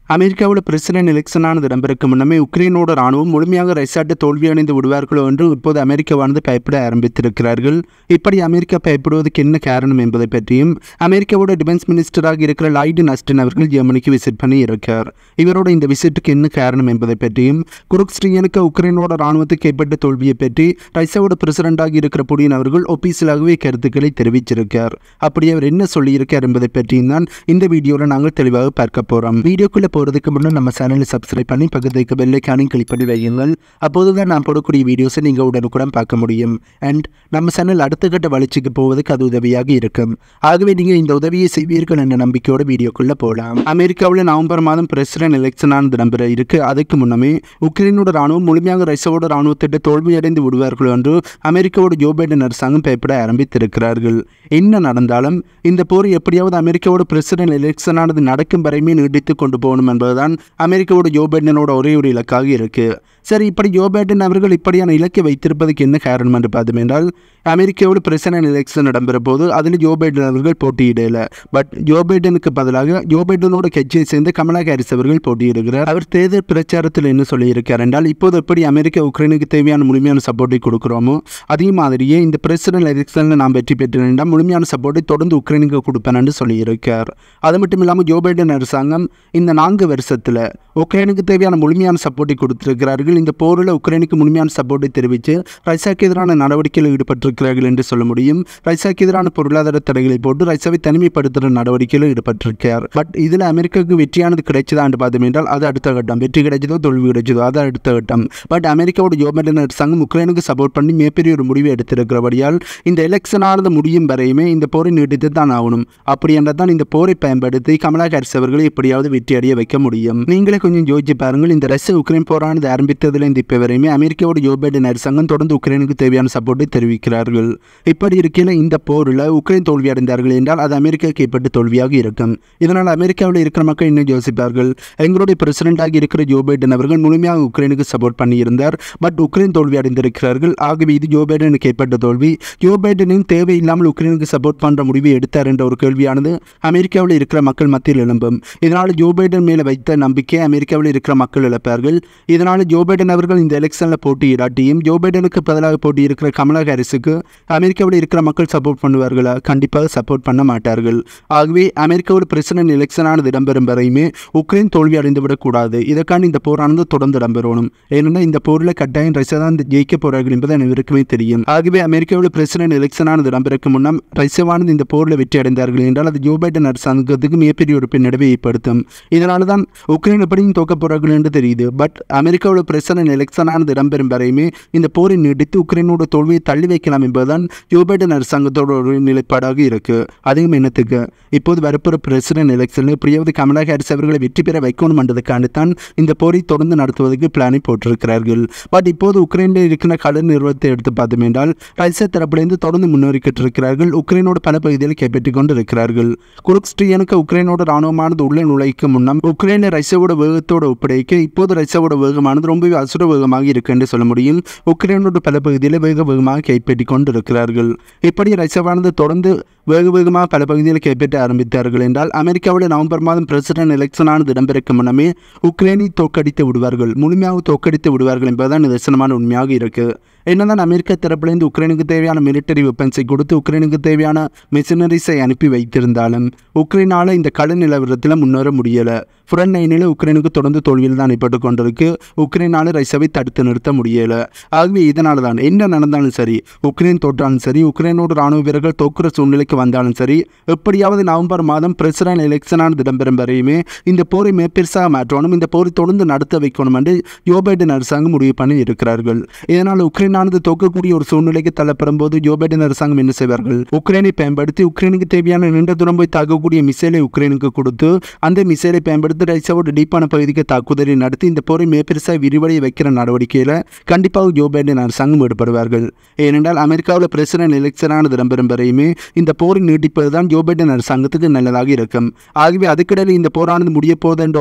அமெரிக்காவில் பிரசிடென்ட் எலெக்ஷனானது இடம்பெறுக்கு முன்னமே உக்ரைனோட ராணுவம் முழுமையாக ரஷ்யாட்ட தோல்வியடைந்து விடுவார்களோ என்று இப்போது அமெரிக்காவானது பயப்பட ஆரம்பித்திருக்கிறார்கள். இப்படி அமெரிக்கா பயப்படுவதற்கு என்ன காரணம் என்பதை பற்றியும் அமெரிக்காவோட டிஃபென்ஸ் மினிஸ்டராக இருக்கிற லாய்டு அஸ்டன் அவர்கள் ஜெர்மனிக்கு விசிட் பண்ணி இருக்கார். இவரோட இந்த விசிட்டுக்கு என்ன காரணம் என்பதை பற்றியும் குருக்ஸ்ட்ரியனுக்கு உக்ரைனோட ராணுவத்துக்கு ஏற்பட்ட தோல்வியை பற்றி ரஷ்யாவோட பிரசிடென்டாக இருக்கிற புடின் அவர்கள் ஒபிஷியலாகவே கருத்துக்களை தெரிவிச்சிருக்கார். அப்படி அவர் என்ன சொல்லியிருக்கார் என்பதை பற்றியும் தான் இந்த வீடியோவில் நாங்கள் தெளிவாக பார்க்க போகிறோம். வீடியோக்குள்ள போகிறதுக்கு முன்னாடி நம்ம சேனலை சப்ஸ்கிரைப் பண்ணி பக்கத்துக்கு பெல் ஐகானையும் கிளிக் பண்ணி வையுங்கள். அப்போது தான் நான் போடக்கூடிய வீடியோஸை நீங்கள் உடனுக்குடன் பார்க்க முடியும். அண்ட் நம்ம சேனல் அடுத்த கட்ட வளர்ச்சிக்கு போவதற்கு அது உதவியாக இருக்கும். ஆகவே நீங்கள் இந்த உதவியை செய்வீர்கள் என்ற நம்பிக்கையோட வீடியோக்குள்ள போகலாம். அமெரிக்காவில் நவம்பர் மாதம் பிரசிடென்ட் எலெக்ஷனானது இடம்பெற இருக்கு. அதுக்கு முன்னமே உக்ரைனோட ராணுவம் முழுமையாக ரஷ்யாவோட ராணுவத்திட்ட தோல்வியடைந்து விடுவார்கள் என்று அமெரிக்காவோட ஜோ பைடன் அரசாங்கம் பயப்பட ஆரம்பித்திருக்கிறார்கள். என்ன நடந்தாலும் இந்த போர் எப்படியாவது அமெரிக்காவோட பிரசிடென்ட் எலெக்ஷனானது நடக்கும் வரையுமே நீடித்து கொண்டு போகணும் என்பதுதான் அமெரிக்காவோட ஜோ பைடனோட ஒரே ஒரு இலக்காக இருக்கு. சரி, இப்படி ஜோ பைடன் அவர்கள் இப்படியான இலக்கை வைத்திருப்பதற்கு என்ன காரணம் என்று பார்த்தோம் என்றால், அமெரிக்காவோட பிரசிடென்ட் எலெக்ஷன் இடம்பெற போது அதில் ஜோ பைடன் அவர்கள் போட்டியிடல. பட் ஜோ பைடனுக்கு பதிலாக ஜோ பைடனோட கட்சியை சேர்ந்த கமலா ஹாரிஸ் அவர்கள் போட்டியிடுகிறார். அவர் தேர்தல் பிரச்சாரத்தில் என்ன சொல்லியிருக்கார் என்றால், இப்போது எப்படி அமெரிக்கா உக்ரைனுக்கு தேவையான முழுமையான சப்போர்ட்டை கொடுக்குறோமோ அதே மாதிரியே இந்த பிரசிடென்ட் எலெக்ஷனில் நாம் வெற்றி பெற்றேன் முழுமையான சப்போர்ட்டை தொடர்ந்து உக்ரைனுக்கு கொடுப்பேன் என்று சொல்லியிருக்கார். அது மட்டும் இல்லாமல் ஜோ பைடன் அரசாங்கம் இந்த 4 வருஷத்தில் உக்ரைனுக்கு தேவையான முழுமையான சப்போர்ட்டை கொடுத்திருக்கிறார்கள். இந்த போரில் உக்ரைனுக்கு முழுமையான சப்போர்ட்டை தெரிவித்து ரஷ்யாவுக்கு எதிரான நடவடிக்கையில் ஈடுபட்டிருக்கிறார்கள் என்று சொல்ல முடியும். ரஷ்யாவுக்கு எதிரான பொருளாதார தடைகளை போட்டு ரஷ்யாவை தனிமைப்படுத்துகிற நடவடிக்கையில் ஈடுபட்டிருக்கிறார். பட் இதில் அமெரிக்காவுக்கு வெற்றியானது கிடைச்சதா என்று பார்த்தோம் என்றால் அது அடுத்த கட்டம். வெற்றி கிடைச்சதோ தோல்வி கிடைச்சதோ அது அடுத்த கட்டம். பட் அமெரிக்காவோட ஜோ பைடன் அரசாங்கம் உக்ரைனுக்கு சப்போர்ட் பண்ணி மிகப்பெரிய ஒரு முடிவை எடுத்திருக்கிறபடியால் இந்த எலெக்ஷனானது முடியும் வரையுமே இந்த போரை நீடித்து தான் ஆகணும். அப்படி என்றால் தான் இந்த போரை பயன்படுத்தி கமலா ஹாரிஸ் அவர்களை எப்படியாவது வெற்றி அடைய வைக்க முடியும். நீங்களே கொஞ்சம் யோசிச்சு பாருங்கள். இந்த ரஷ்ய உக்ரைன் போரானது ஆரம்பித்ததில் இந்த இப்போ வரையுமே அமெரிக்காவோட ஜோ பைடன் அரசாங்கம் தொடர்ந்து உக்ரைனுக்கு தேவையான சப்போர்ட்டை தெரிவிக்கிறார்கள். இப்படி இருக்கையில் இந்த போரில் உக்ரைன் தோல்வி அடைந்தார்கள் என்றால் அது அமெரிக்காவுக்கு ஏற்பட்ட தோல்வியாக இருக்கும். இதனால் அமெரிக்காவில் இருக்கிற மக்கள் என்ன யோசிப்பார்கள், எங்களுடைய பிரசிடென்டாக இருக்கிற ஜோ பைடன் அவர்கள் முழுமையாக உக்ரைனுக்கு சப்போர்ட் பண்ணியிருந்தார். பட் உக்ரைன் தோல்வி அடைந்திருக்கிறார்கள். ஆகவே இது ஜோ பைடனுக்கு ஏற்பட்ட தோல்வி. ஜோ பைடனின் தேவையில்லாமல் உக்ரைனுக்கு சப்போர்ட் பண்ணுற முடிவை எடுத்தார் என்ற ஒரு கேள்வியானது அமெரிக்காவில் இருக்கிற மக்கள் மத்தியில் எழும்பும். இதனால் ஜோ பைடன் மேலே வைத்த நம்பிக்கை அமெரிக்காவில் இருக்கிற மக்கள் இழப்பார்கள். இதனால் ஜோ பைடன் அவர்கள் இந்த எலெக்ஷனில் போட்டியிடாட்டியும் ஜோ பைடனுக்கு பதிலாக போட்டியிருக்கிற கமலா ஹாரிஸுக்கு அமெரிக்காவில் இருக்கிற மக்கள் சப்போர்ட் பண்ணுவார்களா? கண்டிப்பாக சப்போர்ட் பண்ண மாட்டார்கள். ஆகவே அமெரிக்காவோட பிரசிடென்ட் எலெக்ஷனானது இடம்பெறும் வரையுமே உக்ரைன் தோல்வி அடைந்து விடக்கூடாது. இதற்கான இந்த போரானது தொடர்ந்து இடம்பெறணும். ஏனென்றால் இந்த போரில் கட்டாயம் ரஷ்யா தான் ஜெயிக்க போறார்கள் என்பது அனைவருக்குமே தெரியும். ஆகவே அமெரிக்காவில் பிரசிடென்ட் எலெக்ஷனானது இடம்பெறக்கு முன்னம் ரஷ்யாவானது இந்த போரில் வெற்றி அடைந்தார்கள் என்றால் அது ஜோ பைடன் அரசாங்கத்துக்கு மிகப்பெரிய ஒரு பின்னடைவை ஏற்படுத்தும். இதனால தான் உக்ரைன் எப்படியும் தோக்க போறார்கள் என்று தெரியுது. பட் அமெரிக்காவோட பிரசிடென்ட் எலெக்ஷனானது இடம்பெறும் வரையுமே இந்த போரை நீடித்து உக்ரைனோட தோல்வியை தள்ளி வைக்கலாம் என்பதுதான் ஜோ பைடன் அரசாங்கத்தோட ஒரு நிலைப்பாடாக இருக்கு. அதிகம் என்னத்துக்கு இப்போது வரப்போற பிரசிடென்ட் எலெக்ஷனில் எப்படியாவது கமலா ஹாரிஸ் அவர்களை வெற்றி பெற வைக்கணும் என்றதுக்காண்டித்தான் இந்த போரை தொடர்ந்து நடத்துவதற்கு பிளானை போட்டிருக்கிறார்கள். பட் இப்போது உக்ரைனில் இருக்கிற கடல் நிறுவனத்தை எடுத்து பார்த்தோம் என்றால் ரஷ்யா தரப்பிலிருந்து தொடர்ந்து முன்னேறிக்கிட்டு இருக்கிறார்கள். உக்ரைனோட பல பகுதிகளை கைப்பற்றிக் கொண்டு இருக்கிறார்கள். குருக்ஸ்ட்ரியனுக்கு உக்ரைனோட ராணுவமானது உள்ள நுழைக்கு முன்னம் உக்ரைனை ரஷ்யாவோட வேகத்தோட ஒப்படைக்க இப்போது ரஷ்யாவோட வேகமானது ரொம்பவே அசுர வேகமாக இருக்கு என்று சொல்ல முடியும். உக்ரைனோட பல பகுதியில் வேகமாக கைப்பற்றிக் கொண்டு இருக்கிறார்கள். இப்படி ரஷ்யாவானது தொடர்ந்து வேகமாக பல பகுதிகளை கைப்பற்ற ஆரம்பித்தார்கள் என்றால் அமெரிக்காவில் நவம்பர் மாதம் பிரசிடென்ட் எலெக்ஷனானது இடம்பெறும் முன்னமே உக்ரைனை தோற்கடித்து விடுவார்கள், முழுமையாக தோற்கடித்து விடுவார்கள் என்பதுதான் நிதர்சனமான உண்மையாக இருக்கு. என்னதான் அமெரிக்கா தரப்பிலிருந்து உக்ரைனுக்கு தேவையான மிலிட்டரி வெப்பன்ஸை கொடுத்து உக்ரைனுக்கு தேவையான மிஷினரிஸை அனுப்பி வைத்திருந்தாலும் உக்ரைனால் இந்த கடல் நிலவரத்தில் முன்னேற முடியலை. ஃப்ரண்ட் லைனில் உக்ரைனுக்கு தொடர்ந்து தோல்வியில் தான் ஏற்பட்டு கொண்டிருக்கு. உக்ரைனால் ரஷ்யாவை தடுத்து நிறுத்த முடியலை. ஆகவே இதனால தான் என்ன நடந்தாலும் சரி, உக்ரைன் தோற்றாலும் சரி, உக்ரைனோட ராணுவ வீரர்கள் தோக்குற சூழ்நிலைக்கு வந்தாலும் சரி, எப்படியாவது நவம்பர் மாதம் பிரசிடென்ட் எலெக்ஷனானது இடம்பெறும் வரையுமே இந்த போரை மேற்பெருசாக மாற்றணும், இந்த போரை தொடர்ந்து நடத்த வைக்கணும் என்று ஜோ பைடன் அரசாங்கம் முடிவு பண்ணி இருக்கிறார்கள். இதனால் உக்ரைனானது தோக்கக்கூடிய ஒரு சூழ்நிலைக்கு தள்ளப்படும் போது ஜோ பைடன் அரசாங்கம் என்ன செய்வார்கள், உக்ரைனை பயன்படுத்தி உக்ரைனுக்கு தேவையான நீண்ட தூரம் போய் தாக்கக்கூடிய மிசைலை உக்ரைனுக்கு கொடுத்து அந்த மிசைலை பயன்படுத்தி ரஷ்யாவோட டீப்பான பகுதிக்கு தாக்குதலை நடத்தி இந்த போரை மேற்பெருசாக விரிவடைய வைக்கிற நடவடிக்கையில் கண்டிப்பாக ஜோ பைடன் அரசாங்கம் ஈடுபடுவார்கள். ஏனென்றால் அமெரிக்காவில் பிரசிடென்ட் எலெக்ஷனானது இடம்பெறும் வரையுமே இந்த போரை நீட்டிப்பது தான் ஜோ பைடன் அரசாங்கத்துக்கு நல்லதாக இருக்கும். ஆகவே அதுக்கிடையில் இந்த போரானது முடிய போது என்ற ஒரு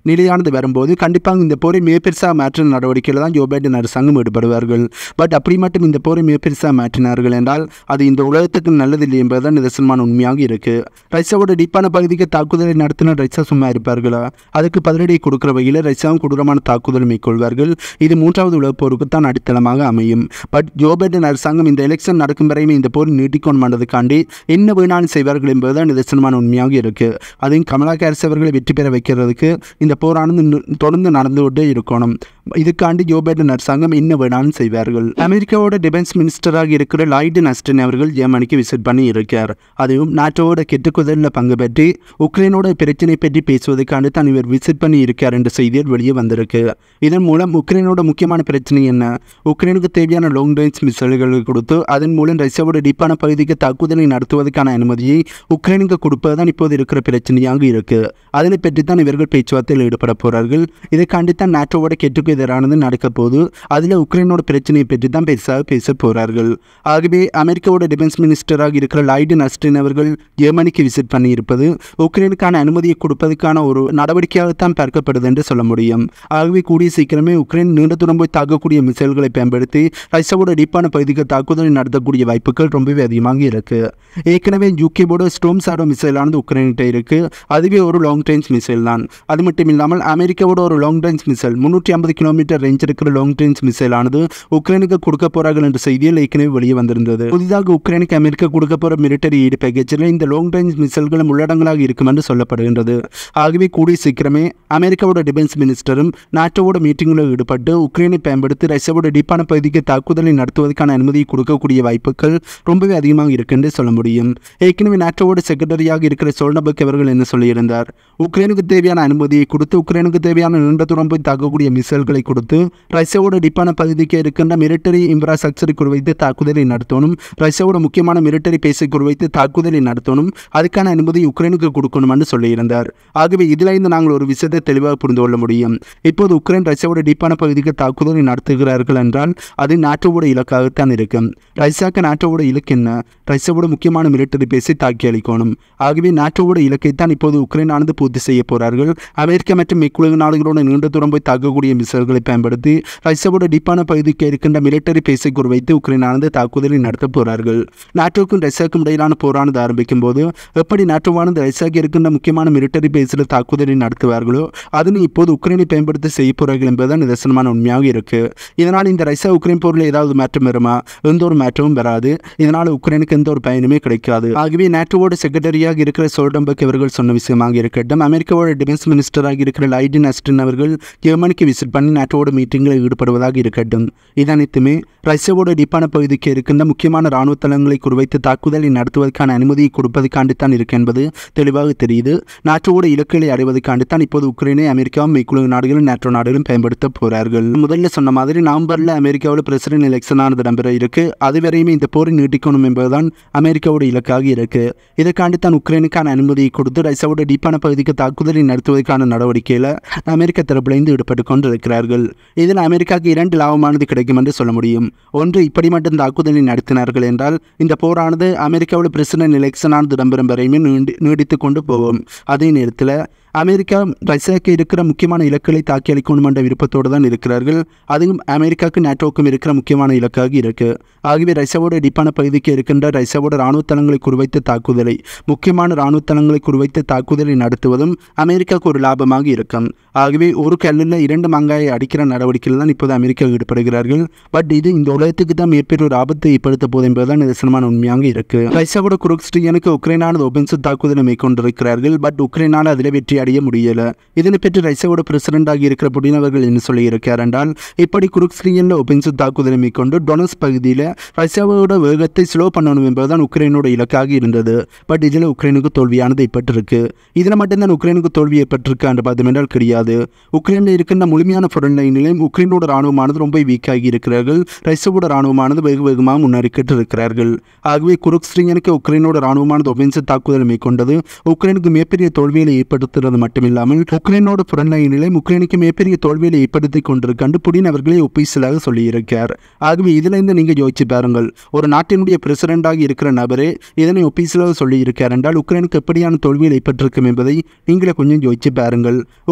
நிலையானது வரும்போது கண்டிப்பாக இந்த போரை மிகப்பெருசாக மாற்ற நடவடிக்கையில் தான் ஜோ பைடன் அரசாங்கம் ஈடுபடுவார்கள். பட் அப்படி மட்டும் இந்த போரை மிகப்பெருசாக மாற்றினார்கள் என்றால் அது இந்த உலகத்துக்கு நல்லதில்லை என்பதுதான் நிதர்சனமான உண்மையாக இருக்கு. ரஷ்யாவோட டீப்பான பகுதிக்கு தாக்குதலை நடத்தின ரஷ்யா சும்மா இருப்பார்களா? அதுக்கு பதிலடி கொடுக்கிற வகையில் ரஷ்யாவும் கொடூரமான தாக்குதல் மேற்கொள்வார்கள். இது மூன்றாவது உலகப் போருக்கு தான் அடித்தளமாக அமையும். பட் ஜோ பைடன் அரசாங்கம் இந்த எலெக்ஷன் நடக்கும் வரையுமே இந்த போர் நீட்டிக்கொண்டு வந்ததுக்காண்டி என்ன வேணாலும் செய்வார்கள் என்பதுதான் நிதர்சனமான உண்மையாக இருக்கு. அதையும் கமலா ஹாரிஸ் அவர்களை வெற்றி பெற வைக்கிறதுக்கு இந்த போரானது தொடர்ந்து நடந்து கொண்டே இருக்கணும். இதுக்காண்டி ஜோ பைடன் அரசாங்கம் என்ன வேணாலும் செய்வார்கள். அமெரிக்காவோட டிஃபென்ஸ் மினிஸ்டராக இருக்கிற லாய்டன் ஆஸ்டன் அவர்கள் ஜெர்மனிக்கு விசிட் பண்ணி இருக்கார். அதுவும் நாட்டோட கெட்டுக்குதலில் பங்கு பெற்று உக்ரைனோட பிரச்சனை பற்றி பேசுவதற்காண்டி தான் இவர் விசிட் பண்ணி இருக்கார் என்ற செய்திகள் வெளியே வந்திருக்கு. இதன் மூலம் உக்ரைனோட முக்கியமான பிரச்சனை என்ன, உக்ரைனுக்கு தேவையான லாங் ரேஞ்ச் மிசைல்களை கொடுத்து அதன் மூலம் ரஷ்யாவோட டீப்பான பகுதிக்கு தாக்குதலை நடத்துவதற்கான அனுமதியை உக்ரைனுக்கு கொடுப்பதுதான் இப்போது இருக்கிற பிரச்சனையாக இருக்கு. அதனை பற்றி தான் இவர்கள் பேச்சுவார்த்தையில் ஈடுபட போறார்கள். இதைக்காண்டி தான் நாட்டோட கெட்டுக்கு எதிரானது நடக்க போது அதில் உக்ரைனோட பிரச்சனையை பற்றி தான் பெருசாக பேச போறார்கள். ஆகவே அமெரிக்காவோட டிஃபென்ஸ் மினிஸ்டராக இருக்கிற லாய்டன் ஆஸ்டன் அவர்கள் ஜெர்மனிக்கு விசிட் பண்ணி இருப்பது உக்ரைனுக்கான அனுமதியை கொடுப்பதற்கான ஒரு நடவடிக்கையாகத்தான் பார்க்கப்படுது என்று சொல்ல முடியும். ஆகவே கூடிய சீக்கிரமே உக்ரைன் நீண்ட தூரம் போய் தாக்கக்கூடிய மிசைல்களை பயன்படுத்தி ரஷ்யாவோட டீப்பான பகுதிக்கு தாக்குதலை நடத்தக்கூடிய வாய்ப்புகள் ரொம்பவே அதிகமாக இருக்கு. ஏற்கனவே யூகேவோட ஸ்டோம் ஷேடோ மிசைலானது உக்ரைன்கிட்ட இருக்கு. அதுவே ஒரு லாங் ரேஞ்ச் மிசைல் தான். அது மட்டும் இல்லாமல் அமெரிக்காவோட ஒரு long range missile 350 kilometre range இருக்கிற லாங் ரேஞ்ச் மிசைலானது உக்ரைனுக்கு கொடுக்க போறார்கள் என்ற செய்தியில் ஏற்கனவே வெளியே வந்திருந்தது. புதிதாக உக்ரைனுக்கு அமெரிக்கா கொடுக்க போற மிலிட்டரி ஈடு பேக்கேஜில் இந்த லாங் ரேஞ்ச் மிசைல்களும் உள்ளடங்களாக இருக்கும் என்று சொல்லப்படுகின்றது. ஆகவே கூடிய சீக்கிரமே அமெரிக்காவோட டிஃபென்ஸ் மினிஸ்டரும் நாட்டோட மீட்டிங்கில் ஈடுபட்டு உக்ரைனை பயன்படுத்தி ரஷ்யாவோட டீப்பான பகுதிக்கு தாக்குதலை நடத்துவதற்கான அனுமதியை கொடுக்கக்கூடிய வாய்ப்புகள் ரொம்பவே அதிகமாக இருக்கு என்று சொல்ல முடியும். ஏற்கனவே நாட்டோட செக்ரட்டரியாக இருக்கிற சோல்னபக் அவர்கள் என்ன சொல்லியிருந்தார், உக்ரைனுக்கு தேவையான அனுமதியை கொடுத்து உக்ரைனுக்கு தேவையான நீண்ட தூரம் போய் தாக்கக்கூடிய மிசைல்களை கொடுத்து ரஷ்யாவோட டீப்பான பகுதிக்கு இருக்கின்ற மிலிட்டரி இன்ஃப்ராஸ்ட்ரக்சரை குறிவைத்து தாக்குதலை நடத்தணும், ரஷ்யாவோட முக்கியமான மிலிட்டரி பேஸை குறிவைத்து தாக்குதலை நடத்தணும், அதுக்கான அனுமதி உக்ரைனுக்கு கொடுக்கணும் என்று சொல்லியிருந்தார். ஆகவே இதில் இருந்து நாங்கள் ஒரு விஷயத்தை தெளிவாக புரிந்து கொள்ள முடியும். இப்போது உக்ரைன் ரஷ்யாவோட டீப்பான பகுதிக்கு தாக்குதலை நடத்துகிறார்கள் என்றால் அது நாட்டோட இலக்காகத்தான் இருக்கும். ரஷ்யாவுக்கு நாட்டோட இலக்கு என்ன, ரஷ்யாவோட முக்கியமான மிலிட்டரி பேஸை தாக்கி அளிக்கணும். ஆகவே நாட்டோட இலக்கைத்தான் இப்போது உக்ரைனானது பூர்த்தி செய்ய போறார்கள். அமெரிக்கா மற்றும் மேற்குலக நாடுகளோட நீண்ட தூரம் போய் தாக்கக்கூடிய மிசைல்களை பயன்படுத்தி ரஷ்யாவோட டீப்பான பகுதிக்கு இருக்கின்ற மிலிட்டரி பேஸை குறிவைத்து உக்ரைனானது தாக்குதலை நடத்த போறார்கள். நாட்டோக்கும் ரஷ்யாவுக்கும் இடையிலான போரானது ஆரம்பிக்கும் போது எப்படி நாட்டோவானது ரஷ்யாவுக்கு இருக்கின்ற முக்கியமான மிலிட்டரி பேஸில் தாக்குதலை நடத்துவார்களோ அதனை இப்போது உக்ரைனை பயன்படுத்தி செய்ய போறார்கள் என்பதுதான் நிதர்சனமான உண்மையாக இருக்கு. இதனால் இந்த ரஷ்யா உக்ரைன் போரில் ஏதாவது மாற்றம் வருமா? எந்த ஒரு மாற்றமும் வராது. இதனால் உக்ரைனுக்கு எந்த ஒரு பயனுமே கிடைக்காது. ஆகவே நாட்டோட செக்ரட்டரியாக இருக்கிற சோல்டன்பர்க் அவர்கள் சொன்ன விஷயமாக இருக்கட்டும், அமெரிக்காவோட டிஃபென்ஸ் மினிஸ்டராக இருக்கிற லாய்டன் ஆஸ்டன் அவர்கள் ஜெர்மனிக்கு விசிட் பண்ணி நாட்டோட மீட்டிங்கில் ஈடுபடுவதாக இருக்கட்டும். இது அனைத்துமே ரஷ்யாவோட டீப்பான பகுதிக்கு இருக்கின்ற முக்கியமான இராணுவ தளங்களை குறிவைத்து தாக்குதலை நடத்துவதற்கான அனுமதியை கொடுப்பதற்காண்டித்தான் இருக்கு என்பது தெளிவாக தெரியுது. நாட்டோட இலக்குகளை அடைவதற்காண்டித்தான் இப்போது உக்ரைனை அமெரிக்காவும் மேற்குலக நாடுகளும் நாட்டோ நாடுகளும் பயன்படுத்த போறார்கள். முதல்ல சொன்ன மாதிரி நவம்பரில் அமெரிக்காவில் பிரசிடென்ட் எலெக்ஷன் ஆனது நம்பர இருக்கு. அதுவரையுமே இந்த போரை நீட்டிக்கணும் என்பதுதான் அமெரிக்காவோட இலக்காக இருக்கு. இதற்காண்டித்தான் உக்ரைனுக்கான அனுமதியை கொடுத்து ரஷ்யாவோட டீப்பான பகுதிக்கு தாக்குதலை நடத்துவதற்கான நடவடிக்கையில் அமெரிக்க தரப்பிலிருந்து ஈடுபட்டு கொண்டிருக்கிறார்கள். இதில் அமெரிக்காவுக்கு 2 லாபமானது கிடைக்கும் என்று சொல்ல முடியும். ஒன்று, இப்படி மட்டும் தாக்குதலை நடத்தினார்கள் என்றால் இந்த போரானது அமெரிக்காவில் பிரசிடென்ட் எலெக்ஷன் ஆனது இடம்பெறும் வரையுமே நீடித்து கொண்டு போகும். அதே நேரத்தில் அமெரிக்கா ரஷ்யாவுக்கு இருக்கிற முக்கியமான இலக்குகளை தாக்கி அளிக்கணும் என்ற விருப்பத்தோடு தான் இருக்கிறார்கள். அதுவும் அமெரிக்காவுக்கு நாட்டோவுக்கும் இருக்கிற முக்கியமான இலக்காக இருக்கு. ஆகவே ரஷ்யாவோட டீப்பான பகுதிக்கு இருக்கின்ற ரஷ்யாவோட இராணுவ தளங்களை குறிவைத்து தாக்குதலை, முக்கியமான இராணுவ தளங்களை குறிவைத்து தாக்குதலை நடத்துவதும் அமெரிக்காவுக்கு ஒரு லாபமாக இருக்கும். ஆகவே ஒரு கல்லில் 2 மாங்காயை அடிக்கிற நடவடிக்கையில் தான் இப்போது அமெரிக்கா ஈடுபடுகிறார்கள். பட் இது இந்த உலகத்துக்கு தான் மிகப்பெரிய ஒரு ஆபத்தை ஏற்படுத்த போது என்பதுதான் நிதர்சனமான உண்மையாக இருக்கு. ரஷ்யாவோட குருக்ஸ்டியனுக்கு உக்ரைனானது ஒபென்சிவ் தாக்குதலை மேற்கொண்டிருக்கிறார்கள். பட் உக்ரைனால் அதில் வெற்றி அடைய முடியல. இதனை பற்றி ரஷ்யாவோட பிரசிடென்டாக இருக்கிற புடின் அவர்கள் என்ன சொல்லியிருக்கார் என்றால், இப்படி குருக்ஸ்டியனில் ஒபென்சிவ் தாக்குதலை மேற்கொண்டு டொனஸ் பகுதியில் ரஷ்யாவோட வேகத்தை ஸ்லோ பண்ணணும் என்பதுதான் உக்ரைனோட இலக்காக இருந்தது. பட் இதில் உக்ரைனுக்கு தோல்வியானது ஏற்பட்டிருக்கு. இதில் மட்டும்தான் உக்ரைனுக்கு தோல்வி ஏற்பட்டிருக்கு என்று பார்த்தோம் என்றால் கிடையாது. உக்ரைனில் இருக்கின்ற முழுமையான ஃப்ரண்ட் லைனிலையும் உக்ரைனோட ராணுவமானது ரொம்ப வீக்காகி இருக்கிறார்கள். ரஷ்யாவோட ராணுவமானது வெகு வேகமாக முன்னேறிக்கிட்டு இருக்கிறார்கள். ஆகவே குருக்ஸ்டியனுக்கு உக்ரைனோட ராணுவமானது ஒபென்சிவ் தாக்குதலை மேற்கொண்டது உக்ரைனுக்கு மிகப்பெரிய தோல்வியை ஏற்படுத்துகிறது மட்டுமில்லாமல் உக்ரைனோட ஃப்ரண்ட் லைனிலையும் உக்ரைனுக்கு மிகப்பெரிய தோல்வியை ஏற்படுத்தி கொண்டிருக்காண்டு புடின் அவர்களே ஒப்பீசியலாக சொல்லியிருக்கார். ஆகவே இதிலிருந்து நீங்கள் யோசிச்சு பாருங்கள், ஒரு நாட்டினுடைய பிரசிடென்டாக இருக்கிற நபரே இதனை ஒப்பீசியலாக சொல்லியிருக்கார் என்றால் உக்ரைனுக்கு எப்படியான தோல்வியில் ஏற்பட்டிருக்கும் என்பதை நீங்களே கொஞ்சம் யோசிச்சு பாருங்கள். உக்ரைன்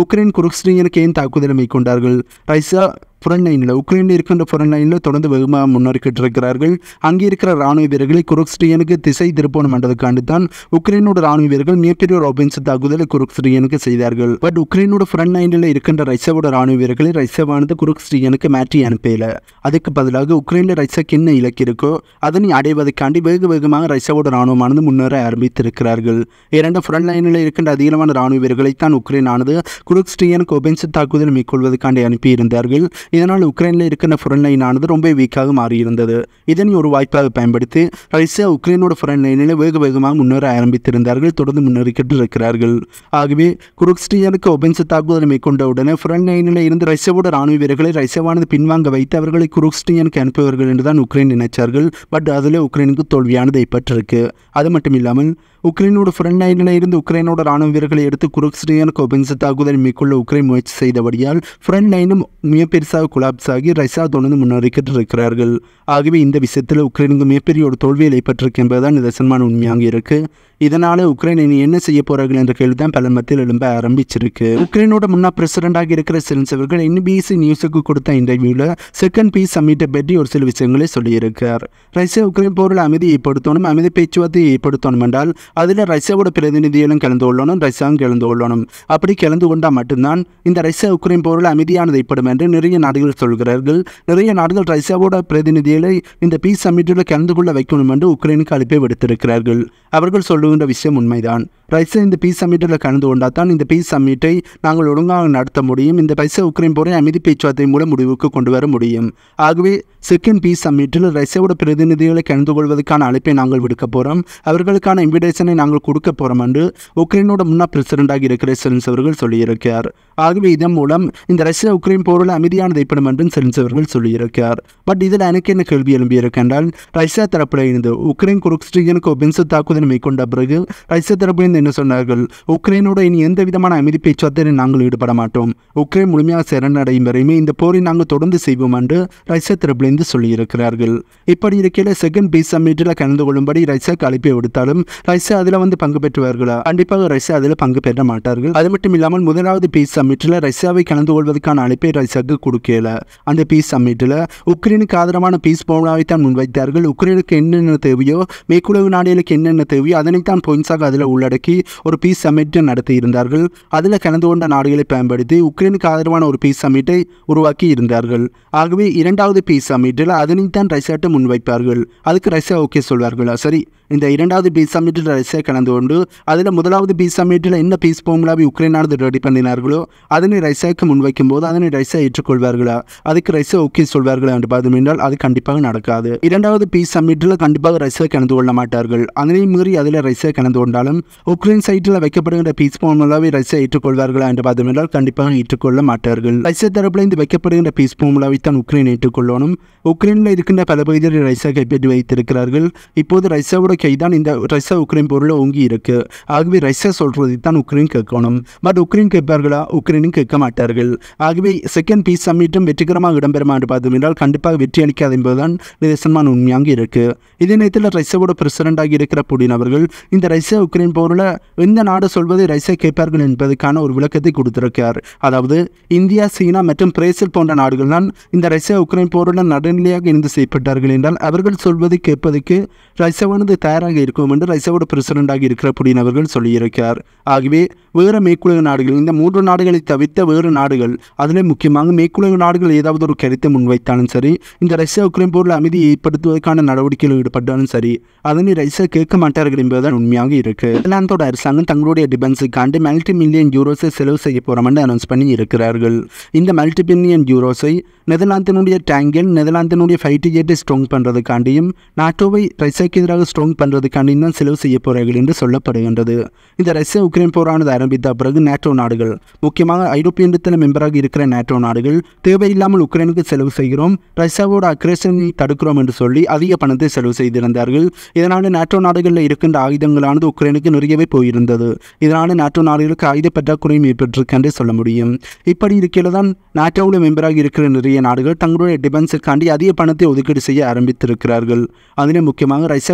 குருக்ஸ் ரீஜனுக்கு ஏன் தாக்குதலை மேற்கொண்டார்கள்? ரஷ்யா ஃப்ரண்ட் லைனில் உக்ரைனில் இருக்கின்ற ஃப்ரண்ட் லைனில் தொடர்ந்து வேகமாக முன்னேறிக்கிட்டு இருக்கிறார்கள். அங்கே இருக்கிற ராணுவ வீரர்களை குருக்ஸ் ரீஜனுக்கு திசை திருப்பணும் என்றதுக்காண்டு தான் உக்ரைனோட ராணுவ வீரர்கள் மிகப்பெரிய ஒரு ஆபரேஷன் தாக்குதலை குருக்ஸ் ரீஜனுக்கு செய்தார்கள். பட் உக்ரைனோட ஃப்ரண்ட் லைனில் இருக்கின்ற ரஷ்யாவோட ராணுவ வீரர்களை ரஷ்யாவானது குருக்ஸ் ரீஜனுக்கு மாற்றி அனுப்பல. அதுக்கு பதிலாக உக்ரைனில் ரஷ்யாக்கு என்ன இலக்கு இருக்கோ அதனை அடைவதற்காண்டி வேகமாக ரஷ்யாவோட ராணுவமானது முன்னேற ஆரம்பித்திருக்கிறார்கள். இரண்டு ஃப்ரண்ட் லைனில் இருக்கின்ற அதிகமான ராணுவ வீரர்களைத்தான் உக்ரைனானது குருக்ஸ் ரீஜனுக்கு ஆபரேஷன் தாக்குதல் மேற்கொள்வதற்காண்டி அனுப்பியிருந்தார்கள். இதனால் உக்ரைனில் இருக்கிற ஃப்ரண்ட் லைனானது ரொம்ப வீக்காக மாறியிருந்தது. இதனை ஒரு வாய்ப்பாக பயன்படுத்தி ரஷ்யா உக்ரைனோட ஃப்ரண்ட் லைனில் வேகமாக முன்னேற ஆரம்பித்திருந்தார்கள். தொடர்ந்து முன்னேறிக்கிட்டு இருக்கிறார்கள். ஆகவே குருக்ஸ் ரீஜனுக்கு ஆபரேஷன் தாக்குதல் மேற்கொண்ட உடனே ஃப்ரண்ட் லைனில் இருந்து ரஷ்யாவோட ராணுவ வீரர்களை ரஷ்யாவானது பின்வாங்க வைத்து அவர்களை குருக்ஸ் ரீஜனுக்கு அனுப்புவார்கள் என்றுதான் உக்ரைன் நினைச்சார்கள். பட் அதில் உக்ரைனுக்கு தோல்வியானது ஏற்பட்டிருக்கு. அது மட்டும் இல்லாமல் உக்ரைனோட ஃப்ரண்ட் லைனில் இருந்து உக்ரைனோட ராணுவ வீரர்களை எடுத்து குருக்ஸ் ரீஜனுக்கு ஆபரேஷன் தாக்குதல் மேற்கொள்ள உக்ரைன் முயற்சி செய்தபடியால் ஃப்ரண்ட் லைனும் மிக பெருசாக கொலாப்ஸ் ஆகி ரஷ்யா தொடர்ந்து முன்னேறிக்கிட்டு இருக்கிறார்கள். ஆகவே இந்த விஷயத்தில் உக்ரைனுக்கு மிகப்பெரிய ஒரு தோல்வியில் ஏற்பட்டிருக்கு என்பதுதான் நிதர்சனமான உண்மையாக இருக்கு. இதனால உக்ரைன் இனி என்ன செய்ய போறார்கள் என்ற கேள்வி தான் பல மத்தியில் எழும்ப ஆரம்பிச்சிருக்கு. உக்ரைனோட முன்னாள் பிரசிடண்டாக இருக்கிற செலன்ஸ்கி அவர்கள் NBC நியூஸுக்கு கொடுத்த இன்டர்வியூல செகண்ட் பீஸ் சம்மிட்டை பற்றி ஒரு சில விஷயங்களை சொல்லியிருக்கார். ரஷ்யா உக்ரைன் போரில் அமைதி ஏற்படுத்தணும், அமைதி பேச்சுவார்த்தை ஏற்படுத்தணும் என்றால் அதில் ரஷ்யாவோட பிரதிநிதிகளும் கலந்து கொள்ளணும், ரஷ்யாவும் கலந்து கொள்ளணும். அப்படி கலந்து கொண்டால் மட்டும்தான் இந்த ரஷ்யா உக்ரைன் போரில் அமைதியானது ஏற்படும் என்று நிறைய நாடுகள் சொல்கிறார்கள். நிறைய நாடுகள் ரஷ்யாவோட பிரதிநிதிகளை இந்த பீஸ் சம்மிட்டில் கலந்து கொள்ள வைக்கணும் என்று உக்ரைனுக்கு அழைப்பை விடுத்திருக்கிறார்கள். அவர்கள் சொல்லுகின்ற விஷயம் உண்மைதான். ரஷ்யா இந்த பீஸ் சம்மிட்டில் கலந்து கொண்டால் தான் இந்த பீஸ் சம்மிட்டை நாங்கள் ஒழுங்காக நடத்த முடியும், இந்த ரஷ்யா உக்ரைன் போரை அமைதி பேச்சுவார்த்தை மூலம் முடிவுக்கு கொண்டு வர முடியும். ஆகவே செகண்ட் பீஸ் சம்மிட்டில் ரஷ்யாவோட பிரதிநிதிகளை கலந்து கொள்வதற்கான அழைப்பை நாங்கள் விடுக்க போகிறோம், அவர்களுக்கான இன்விடேஷனை நாங்கள் கொடுக்க போகிறோம் என்று உக்ரைனோட முன்னாள் பிரசிடண்டாக இருக்கிற செலன்ஸ்கி அவர்கள் சொல்லியிருக்கிறார். ஆகவே இதன் மூலம் இந்த ரஷ்யா உக்ரைன் போரில் அமைதியானது ஏற்படும் என்றும் செலன்ஸ்கி அவர்கள் சொல்லியிருக்கிறார். பட் இதில் எனக்கு என்ன கேள்வி எழும்பியிருக்கின்றால் ரஷ்யா தரப்பில் இருந்து உக்ரைன் குருக்ஸ் ரீஜனுக்கு ஆபரேஷன் தாக்குதல் மேற்கொண்ட பிறகு ரஷ்யா தரப்பில் என்ன சொன்னார்கள்? உக்ரைனோட இனி எந்த விதமான அமைதி பேச்சுவார்த்தையில் நாங்கள் ஈடுபட மாட்டோம், உக்ரைன் முழுமையாக சரணடையும் வரையுமே இந்த போரை நாங்கள் தொடர்ந்து செய்வோம் என்று ரஷ்யா தரப்பிலிருந்து சொல்லியிருக்கிறார்கள். இப்படி இருக்கையில் செகண்ட் பீஸ் சம்மிட்டில் கலந்து கொள்ளும்படி ரஷ்யாவுக்கு அழைப்பை விடுத்தாலும் ரஷ்யா அதில் வந்து பங்கு பெற்றுவார்களா? கண்டிப்பாக ரஷ்யா அதில் பங்கு பெற மாட்டார்கள். அது மட்டும் இல்லாமல் முதலாவது பீஸ் சம்மிட்டில் ரஷ்யாவை கலந்து கொள்வதற்கான அழைப்பை ரஷ்யாவுக்கு கொடுக்கல. அந்த பீஸ் சம்மிட்டில் உக்ரைனுக்கு ஆதரவான பீஸ் போராவை தான் முன்வைத்தார்கள். உக்ரைனுக்கு என்னென்ன தேவையோ, மேற்குலகு நாடுகளுக்கு என்னென்ன தேவையோ அதனைத்தான் பாயிண்ட்ஸாக அதில் உள்ளடக்கி ஒரு பீஸ் சம்மிட்டை நடத்தி இருந்தார்கள். அதில் கலந்து கொண்ட நாடுகளை பயன்படுத்தி உக்ரைனுக்கு ஆதரவான ஒரு பீஸ் சம்மிட்டை உருவாக்கி இருந்தார்கள். ஆகவே இரண்டாவது பீஸ் சம்மிட்டில் அதனைத்தான் ரஷ்யாட்ட முன்வைப்பார்கள். அதுக்கு ரஷ்யா ஓகே சொல்வார்களா? சரி, இந்த இரண்டாவது பீஸ் சம்மிட்டில் ரஷ்யா கலந்து கொண்டு அதில் முதலாவது பீஸ் சம்மிட்டில் என்ன பீஸ் போம்லாவை உக்ரைனானது ரெடி பண்ணினார்களோ அதனை ரஷ்யாவுக்கு முன்வைக்கும் போது அதனை ரஷ்யா ஏற்றுக்கொள்வார்களா? அதுக்கு ரஷ்யா ஓகே சொல்வார்களா என்று பார்த்தோம் என்றால் அது கண்டிப்பாக நடக்காது. இரண்டாவது பீஸ் சம்மிட்டில் கண்டிப்பாக ரஷ்யா கலந்து கொள்ள மாட்டார்கள். அதனை மீறி அதில் ரஷ்யா கலந்து கொண்டாலும் உக்ரைன் சைட்டில் வைக்கப்படுகின்ற பீஸ் போம்லாவை ரஷ்யா ஏற்றுக்கொள்வார்களா என்று பார்த்தோம் என்றால் கண்டிப்பாக ஏற்றுக்கொள்ள மாட்டார்கள். ரஷ்யா தரப்பில் இந்த வைக்கப்படுகின்ற பீஸ் போம்லாவை தான் உக்ரைன் ஏற்றுக்கொள்ளணும். உக்ரைனில் இருக்கின்ற பல பகுதிகளில் ரஷ்யா கைப்பற்றி வைத்திருக்கிறார்கள். இப்போது ரஷ்யாவோட கைதான் இந்த ரஷ்யா உக்ரைன் போரில் ஓங்கி இருக்கு. ஆகவே ரஷ்யா சொல்றதை தான் உக்ரைன் கேட்கணும். But Ukraine கேட்பார்களா? உக்ரைனும் கேட்க மாட்டார்கள். ஆகவே செகண்ட் பீஸ் சம்மிட்டும் வெற்றிகரமாக இடம்பெறுமா என்று பார்த்தோம் என்றால் கண்டிப்பாக வெற்றி அளிக்காது என்பதுதான் நிதர்சனமான உண்மையாக இருக்கு. இதே நேரத்தில் ரஷ்யாவோட பிரசிடண்டாக இருக்கிற புடின் அவர்கள் இந்த ரஷ்யா உக்ரைன் போரில் எந்த நாடு சொல்வதை ரஷ்யா கேட்பார்கள் என்பதற்கான ஒரு விளக்கத்தை கொடுத்திருக்கிறார். அதாவது இந்தியா, சீனா மற்றும் பிரேசில் போன்ற நாடுகள் தான் இந்த ரஷ்யா உக்ரைன் போரில் நடுநிலையாக இருந்து செய்யப்பட்டார்கள் என்றால் அவர்கள் சொல்வதை கேட்பதற்கு ரஷ்யாவானது தயாராக இருக்கும் என்று ரஷ்யாவோட பிரசிடண்டாக இருக்கிற புடின் அவர்கள் சொல்லியிருக்கிறார். ஆகவே வேறு மேற்குலக நாடுகள், இந்த 3 நாடுகளை தவிர்த்த வேறு நாடுகள், அதில் முக்கியமாக மேற்குலக நாடுகள் ஏதாவது ஒரு கருத்தை முன்வைத்தாலும் சரி, இந்த ரஷ்யா உக்ரைன் போரில் அமைதியை ஏற்படுத்துவதற்கான நடவடிக்கையில் ஈடுபட்டாலும் சரி, அதனை ரஷ்யா கேட்க மாட்டார்கள் என்பதுதான் உண்மையாக இருக்கு. நெதர்லாந்தோட அரசாங்கம் தங்களுடைய டிஃபென்ஸுக்காண்டு $multi-million செலவு செய்ய போறோம் என்று அனௌன்ஸ் பண்ணி இருக்கிறார்கள். இந்த $multi-million நெதர்லாந்தினுடைய டேங்கல், நெதர்லாந்தினுடைய ஃபைட்டர் ஜெட்டை ஸ்ட்ராங் பண்ணுறதுக்காண்டியும் நாட்டோவை ரஷ்யாவுக்கு எதிராக ஸ்ட்ராங் பண்ணுறதுக்காண்டியும் தான் செலவு செய்ய போகிறார்கள் என்று சொல்லப்படுகின்றது. இந்த ரஷ்யா உக்ரைன் போரானது ஆரம்பித்த பிறகு நேட்டோ நாடுகள், முக்கியமாக ஐரோப்பிய ஒன்றியத்தில் மெம்பராக இருக்கிற நேட்டோ நாடுகள் தேவையில்லாமல் உக்ரைனுக்கு செலவு செய்கிறோம், ரஷ்யாவோட அக்ரேஷனை தடுக்கிறோம் என்று சொல்லி அதிக பணத்தை செலவு செய்திருந்தார்கள். இதனால் நேட்டோ நாடுகளில் இருக்கின்ற ஆயுதங்களானது உக்ரைனுக்கு நிறையவே போயிருந்தது. இதனால் நேட்டோ நாடுகளுக்கு ஆயுத பற்றாக்குறையும் ஏற்பட்டிருக்கென்றே சொல்ல முடியும். இப்படி இருக்கையில் தான் நேட்டோவில் மெம்பராக இருக்கிற நிறைய நாடுகள் தங்களுடைய டிஃபென்ஸுக்காண்டி அதிக பணத்தை ஒதுக்கீடு செய்ய ஆரம்பித்திருக்கிறார்கள். அதிலே முக்கியமாக ரஷ்யாவுக்கு நேட்டோக்கு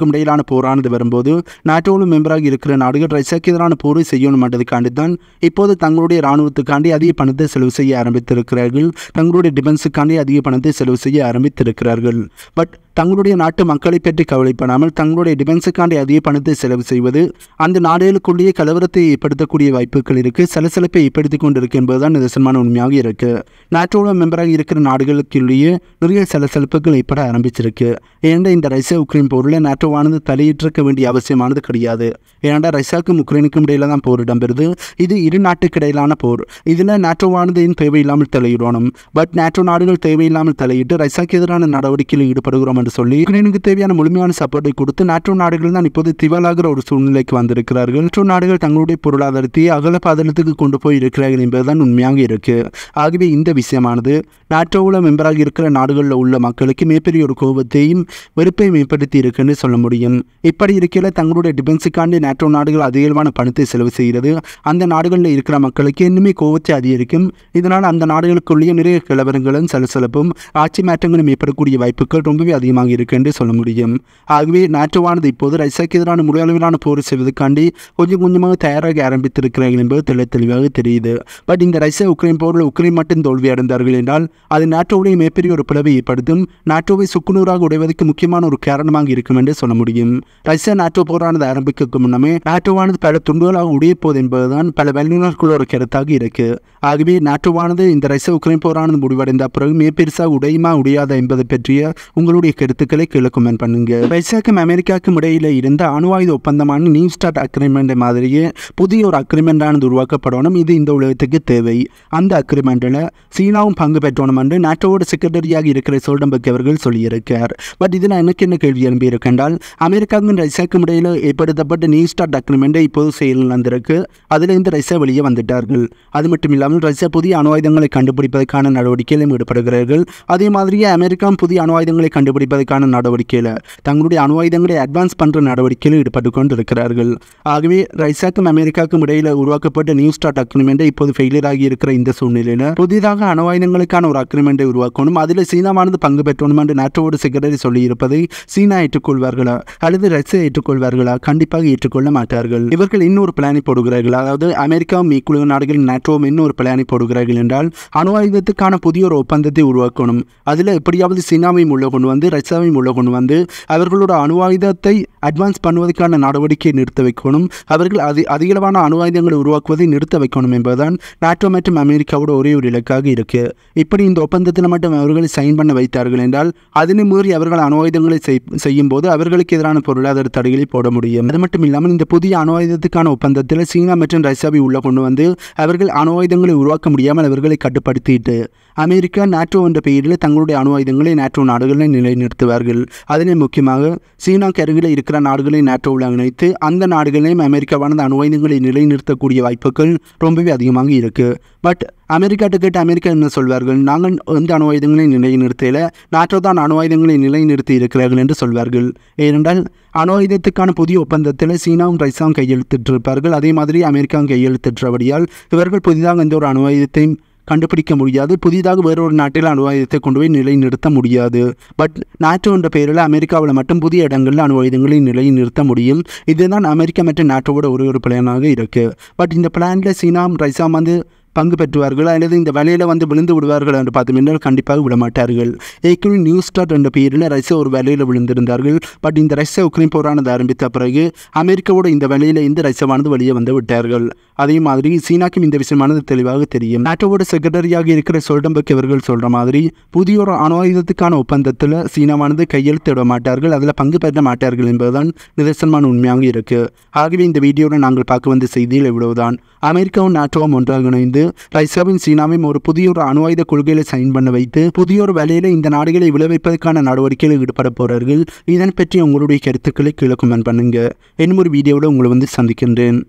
நாடுகளுக்கும் இடையிலான போரானது வரும்போது நாட்டோவில் மெம்பராக இருக்கிற நாடுகள் ரஷ்யாவுக்கு எதிரான போரை செய்யணும் என்றதுக்காண்டி தான் இப்போது தங்களுடைய இராணுவத்துக்காண்டி அதிக பணத்தை செலவு செய்ய ஆரம்பித்திருக்கிறார்கள். தங்களுடைய டிஃபென்ஸுக்காண்டி அதிக பணத்தை செலவு செய்ய ஆரம்பித்திருக்கிறார்கள். பட் தங்களுடைய நாட்டு மக்களை பற்றி கவலைப்படாமல் தங்களுடைய டிஃபென்ஸுக்காண்டி அதிக பணத்தை செலவு செய்வது அந்த நாடுகளுக்குள்ளேயே கலவரத்தை ஏற்படுத்தக்கூடிய வாய்ப்புகள் இருக்குது, சலசலப்பை ஏற்படுத்தி கொண்டிருக்கு என்பதுதான் நிதர்சனமான உண்மையாக இருக்குது. நாட்டோட மெம்பராக இருக்கிற நாடுகளுக்குள்ளேயே நிறைய சலசலப்புகள் ஏற்பட ஆரம்பிச்சிருக்கு. ஏன்னா இந்த ரஷ்யா உக்ரைன் போரில் நாட்டோவானது தலையிட்டிருக்க வேண்டிய அவசியமானது கிடையாது. ஏன்னா ரஷ்யாவுக்கும் உக்ரைனுக்கும் இடையில தான் போர் இடம்பெறுது. இது இரு நாட்டுக்கு இடையிலான போர். இதில் நாட்டோவானது தேவையில்லாமல் தலையிடணும். பட் நாட்டோ நாடுகள் தேவையில்லாமல் தலையிட்டு ரஷ்யாவுக்கு எதிரான நடவடிக்கையில் ஈடுபடுகிறோம் என்று சொல்லி உக்ரைனுக்கு தேவையான முழுமையான சப்போர்ட்டை கொடுத்து நாட்டோ நாடுகள் தான் இப்போது திவாலாகிற ஒரு சூழ்நிலைக்கு வந்திருக்கிறார்கள். நாட்டோ நாடுகள் தங்களுடைய பொருளாதாரத்தை அகல பாதளத்துக்கு கொண்டு போய் இருக்கிறார்கள் என்பதுதான் உண்மையாக இருக்கு. ஆகவே இந்த விஷயமானது நாட்டோவில் மெம்பராக இருக்கிற நாடுகளில் உள்ள மக்களுக்கு மிகப்பெரிய ஒரு கோபத்தையும் வெறுப்பையும் ஏற்படுத்தி இருக்குன்னு சொல்ல முடியும். இப்படி இருக்கையில் தங்களுடைய டிஃபென்ஸுக்காண்டி நாட்டோ நாடுகள் அதிகமான பணத்தை செலவு செய்கிறது. அந்த நாடுகளில் இருக்கிற மக்களுக்கு இன்னுமே கோபத்தை அதிகரிக்கும். இதனால் அந்த நாடுகளுக்குள்ளேயே நிறைய கலவரங்களும் சலசலப்பும் ஆட்சி மாற்றங்களும் ஏற்படக்கூடிய வாய்ப்புகள் ரொம்பவே அதிகமாக இருக்கு என்று சொல்ல முடியும். ஆகவே நாட்டோவானது இப்போது ரஷ்யாவுக்கு எதிரான முழு அளவிலான போர் செய்வதற்காண்டி கொஞ்சம் கொஞ்சமாக தயாராக ஆரம்பித்திருக்கிறார்கள் என்பது தெளிவாக தெரியுது. பட் இந்த ரஷ்யா உக்ரைன் போரில் உக்ரைன் மட்டும் தோல்வி அடைந்தார்கள் என்றால் அது நாட்டோவுடைய மிகப்பெரிய ஒரு பிளவை ஏற்படுத்தும். நாட்டோவை சுக்குநூறாக உடைவதற்கு முக்கியமான ஒரு காரணமாக இருக்கும் என்று சொல்ல முடியும். ரஷ்யா நாட்டோ போரானது ஆரம்பிக்க முன்னமே நாட்டோவானது பல துண்டுகளாக உடைய போது என்பதுதான் பல வல்லுநர்கள் ஒரு கருத்தாக இருக்கு. ஆகவே நாட்டோவானது இந்த ரஷ்யா உக்ரைன் போரானது முடிவடைந்த பிறகு மிகப்பெருசாக உடையுமா உடையாதா என்பதை பற்றிய உங்களுடைய கருத்துக்களை கீழே கமெண்ட் பண்ணுங்க. ரஷ்யாவுக்கும் அமெரிக்காவுக்கும் இடையில இருந்த அணு ஆயுத ஒப்பந்தமான நியூ ஸ்டார்ட் அக்ரிமெண்ட் மாதிரியே புதிய ஒரு அக்ரிமெண்டானது உருவாக்கப்படணும். இது இந்த உலகத்துக்கு தேவை. அந்த அக்ரிமெண்ட்டில் சீனாவும் பங்கு பெற்றணும் என்று நாட்டோட செக்ரட்டரியாக இருக்கிற சோல்டன்பர்க் அவர்கள் சொல்லியிருக்கார். பட் இதில் எனக்கு என்ன கேள்வி எழுப்பி இருக்கின்றால் அமெரிக்காவுக்கும் ரஷ்யாவுக்கும் இடையில் ஏற்படுத்தப்பட்ட நியூ ஸ்டார்ட் அக்ரிமெண்ட்டை இப்போது செயலில் வந்திருக்கு. அதில் இந்த ரஷ்யா வெளியே வந்துட்டார்கள். அது மட்டும் இல்லாமல் ரஷ்யா புதிய அணு ஆயுதங்களை கண்டுபிடிப்பதற்கான நடவடிக்கையிலும் ஈடுபடுகிறார்கள். அதே மாதிரியே அமெரிக்காவும் புதிய அணு ஆயுதங்களை கண்டுபிடிப்பதற்கான நடவடிக்கையில் தங்களுடைய அணு ஆயுதங்களை அட்வான்ஸ் பண்ணுற நடவடிக்கையில் ஈடுபட்டு கொண்டு இருக்கிறார்கள். ஆகவே ரஷ்யாவுக்கும் அமெரிக்காவுக்கும் இடையில் உருவாக்கப்பட்ட நியூ ஸ்டார்ட் அக்ரிமெண்ட்டை இப்போது ஃபெயிலியர் ஆகி இருக்கிற இந்த சூழ்நிலையில் புதிதாக அணு ஆயுதங்களுக்கான ஒரு அக்ரிமெண்ட்டை உருவாக்கணும். அதில் சீனாவானது பங்கு பெற்றணும் என்று நாட்டோட செக்ரட்டரி சொல்லியிருப்பதை சீனா ஏற்றுக்கொள்வார்களா அல்லது ரஷ்யா ஏற்றுக்கொள்வார்களா? கண்டிப்பாக ஏற்றுக்கொள்ள மாட்டார்கள். இவர்கள் இன்னொரு பிளானை போடுகிறார்கள். அதாவது அமெரிக்காவும் இக்குழு நாடுகள் நாட்டோவும் இன்னொரு பிளானை போடுகிறார்கள் என்றால் அணு ஆயுதத்துக்கான புதிய ஒரு ஒப்பந்தத்தை உருவாக்கணும். அதில் எப்படியாவது சீனாவையும் உள்ள கொண்டு வந்து ரஷ்யாவையும் உள்ள கொண்டு வந்து அவர்களோட அணு ஆயுதத்தை அட்வான்ஸ் பண்ணுவதற்கான நடவடிக்கையை நிறுத்த வைக்கணும். அவர்கள் அதிகளவான அணு ஆயுதங்களை உருவாக்குவதை நிறுத்த வைக்கணும் என்பதுதான் நாட்டோ மற்றும் அமெரிக்காவோட ஒரே ஒரு இலக்காக இருக்கு. இப்படி இந்த ஒப்பந்தத்தில் மட்டும் அவர்களை சைன் பண்ண வைத்தார்கள் என்றால் அதனை மீறி அவர்கள் அணு ஆயுதங்களை செய்யும் போது அவர்களுக்கு எதிரான பொருளாதார தடைகளை போட முடியும். அது மட்டும் இல்லாமல் இந்த புதிய அணு ஆயுதத்துக்கான ஒப்பந்தத்தில் சீனா மற்றும் ரஷ்யாவை உள்ள கொண்டு வந்து அவர்கள் அணு ஆயுதங்களை உருவாக்க முடியாமல் அவர்களை கட்டுப்படுத்திட்டு அமெரிக்கா நாட்டோ என்ற பெயரில் தங்களுடைய அணு ஆயுதங்களை நாட்டோ நாடுகளை நிலைநிறுத்துவார்கள். அதிலே முக்கியமாக சீனாக்கு அருகில் இருக்கிற நாடுகளை நாட்டோவில் இணைத்து அந்த நாடுகளையும் அமெரிக்காவானது அணு ஆயுதங்களை நிலைநிறுத்தக்கூடிய வாய்ப்புகள் ரொம்பவே அதிகமாக இருக்கு. பட் அமெரிக்காட்ட கேட்டு அமெரிக்கா என்ன சொல்வார்கள்? நாங்கள் எந்த அணு ஆயுதங்களை நிலைநிறுத்தல, நாட்டோ தான் அணு ஆயுதங்களை நிலைநிறுத்தி இருக்கிறார்கள் என்று சொல்வார்கள். ஏனென்றால் அணு ஆயுதத்துக்கான புதிய ஒப்பந்தத்தில் சீனாவும் ரஷ்யாவும் கையெழுத்திட்டிருப்பார்கள். அதே மாதிரி அமெரிக்காவும் கையெழுத்திட்டபடியால் இவர்கள் புதிதாக எந்த ஒரு அணு ஆயுதத்தையும் கண்டுபிடிக்க முடியாது. புதிதாக வேறொரு நாட்டில் அணு ஆயுதத்தை கொண்டு போய் நிலைநிறுத்த முடியாது. பட் நாட்டோ என்ற பெயரில் அமெரிக்காவில் மட்டும் புதிய இடங்களில் அணு ஆயுதங்களை நிலைநிறுத்த முடியும். இதுதான் அமெரிக்கா மற்றும் நாட்டோட ஒரு பிளானாக இருக்குது. பட் இந்த பிளானில் சீனாவும் ரஷ்யாவும் வந்து பங்கு பெற்றுவார்கள் அல்லது இந்த வேலையில் வந்து விழுந்து விடுவார்கள் என்று பார்த்தோம் கண்டிப்பாக விடமாட்டார்கள். ஏற்கனவே நியூ ஸ்டார்ட் என்ற பெயரில் ரஷ்யா ஒரு வேலையில் விழுந்திருந்தார்கள். பட் இந்த ரஷ்யா உக்ரைன் போரானது ஆரம்பித்த பிறகு அமெரிக்காவோட இந்த வேலையில் இந்த ரஷ்யாவானது வெளியே வந்து விட்டார்கள். அதே மாதிரி சீனாக்கும் இந்த விஷயமானது தெளிவாக தெரியும். நாட்டோட செக்ரட்டரியாக இருக்கிற சோல்டன்பர்க் அவர்கள் சொல்கிற மாதிரி புதிய ஒரு அணு ஆயுதத்துக்கான ஒப்பந்தத்தில் சீனாவானது கையெழுத்திட மாட்டார்கள், அதில் பங்கு பெற மாட்டார்கள் என்பதுதான் நிதர்சனமான உண்மையாக இருக்குது. ஆகவே இந்த வீடியோவில் நாங்கள் பார்க்க வந்த செய்தியில் இவ்வளவுதான். அமெரிக்காவும் நாட்டோவும் ஒன்றாக இணைந்து ரஷ்யாவின் சீனாவையும் ஒரு புதிய ஒரு அணு ஆயுத கொள்கையை சைன் பண்ண வைத்து புதிய ஒரு வேலையில் இந்த நாடுகளை விளைவிப்பதற்கான நடவடிக்கையில் ஈடுபட போகிறார்கள். இதன் பற்றி உங்களுடைய கருத்துக்களை கீழே கமெண்ட் பண்ணுங்க. இன்னும் ஒரு வீடியோவில் உங்களை வந்து சந்திக்கின்றேன்.